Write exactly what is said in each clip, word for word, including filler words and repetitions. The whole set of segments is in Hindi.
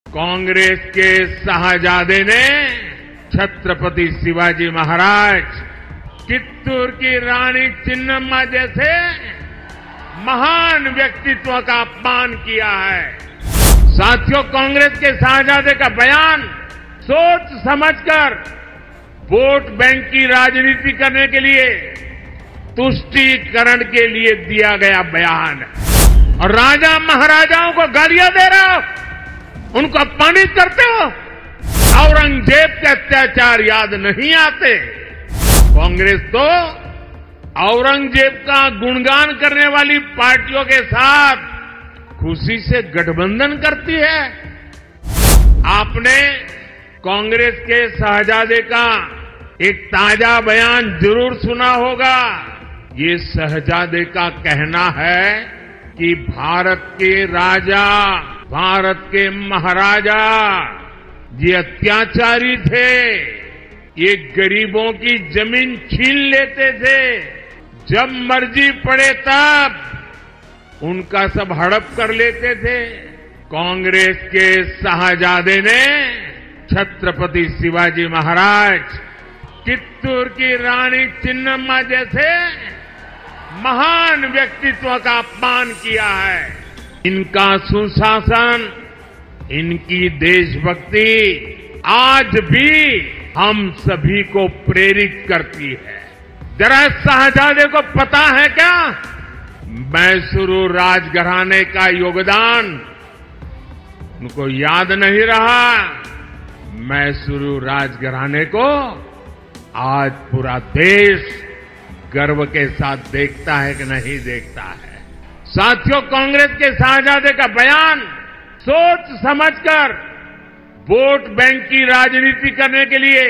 कांग्रेस के शाहजादे ने छत्रपति शिवाजी महाराज, चित्तूर की रानी चिन्नम्मा जैसे महान व्यक्तित्व का अपमान किया है। साथियों, कांग्रेस के शाहजादे का बयान सोच समझकर वोट बैंक की राजनीति करने के लिए, तुष्टीकरण के लिए दिया गया बयान है। और राजा महाराजाओं को गालियां दे रहे हो, उनको अपमानित करते हो। औरंगजेब के अत्याचार याद नहीं आते। कांग्रेस तो औरंगजेब का गुणगान करने वाली पार्टियों के साथ खुशी से गठबंधन करती है। आपने कांग्रेस के शहजादे का एक ताजा बयान जरूर सुना होगा। ये शहजादे का कहना है कि भारत के राजा, भारत के महाराजा ये अत्याचारी थे। ये गरीबों की जमीन छीन लेते थे, जब मर्जी पड़े तब उनका सब हड़प कर लेते थे। कांग्रेस के शाहजादे ने छत्रपति शिवाजी महाराज, चित्तूर की रानी चिन्नम्मा जैसे महान व्यक्तित्व का अपमान किया है। इनका सुशासन, इनकी देशभक्ति आज भी हम सभी को प्रेरित करती है। जरा शाहजादे को पता है क्या मैसूरू राजघराने का योगदान? उनको याद नहीं रहा। मैसूरू राजघराने को आज पूरा देश गर्व के साथ देखता है कि नहीं देखता है। साथियों, कांग्रेस के शाहजादे का बयान सोच समझकर वोट बैंक की राजनीति करने के लिए,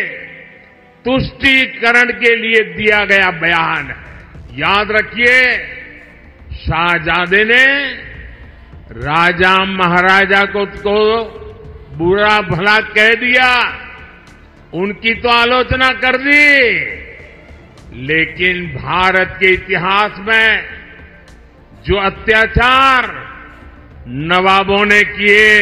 तुष्टीकरण के लिए दिया गया बयान है। याद रखिए, शाहजादे ने राजा महाराजा को तो बुरा भला कह दिया, उनकी तो आलोचना कर दी, लेकिन भारत के इतिहास में जो अत्याचार नवाबों ने किए,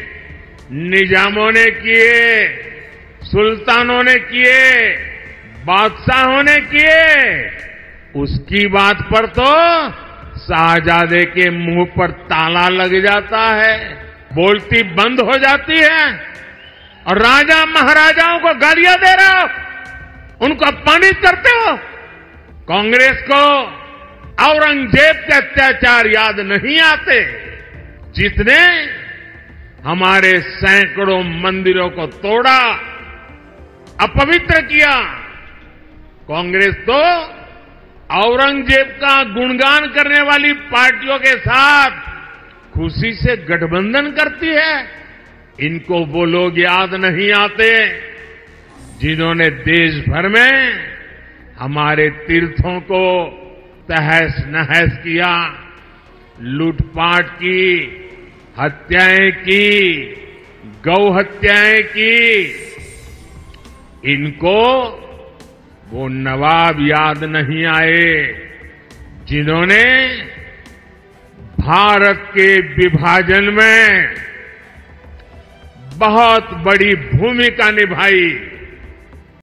निजामों ने किए, सुल्तानों ने किए, बादशाहों ने किए, उसकी बात पर तो शाहजादे के मुंह पर ताला लग जाता है, बोलती बंद हो जाती है। और राजा महाराजाओं को गालियां दे रहे हो, उनको अपमानित करते हो। कांग्रेस को औरंगजेब के अत्याचार याद नहीं आते, जिसने हमारे सैकड़ों मंदिरों को तोड़ा, अपवित्र किया। कांग्रेस तो औरंगजेब का गुणगान करने वाली पार्टियों के साथ खुशी से गठबंधन करती है। इनको वो लोग याद नहीं आते जिन्होंने देश भर में हमारे तीर्थों को तहस नहस किया, लूटपाट की, हत्याएं की, गौ हत्याएं की। इनको वो नवाब याद नहीं आए जिन्होंने भारत के विभाजन में बहुत बड़ी भूमिका निभाई।